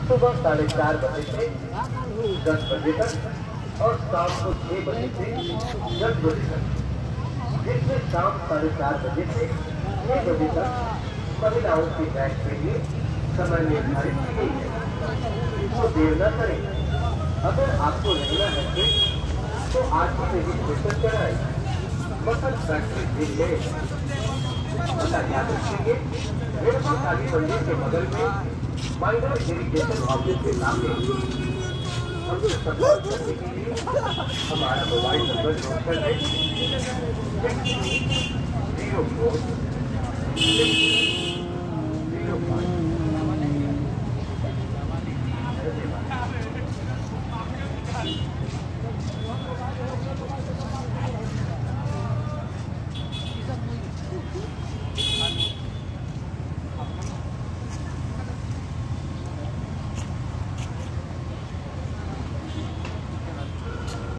सुबह 4:30 बजे से 10 बजे तक और शाम को 6 बजे से 10 बजे तक, जिसमें शाम 4:30 बजे से 6 बजे तक महिलाओं की बैच के लिए समय निर्धारित की गई है। तो देर न करें, अगर आपको रहना है तो आज ही रजिस्ट्रेशन कराएं। मसल फैक्ट्री दिल्ली याद रखेंगे, रेलवा काली मंदिर के बगल में माइनर इरिगेशन ऑफिस के सामने। हमसे संपर्क करने के लिए हमारा मोबाइल नंबर नोट कर लें 6 0 4 6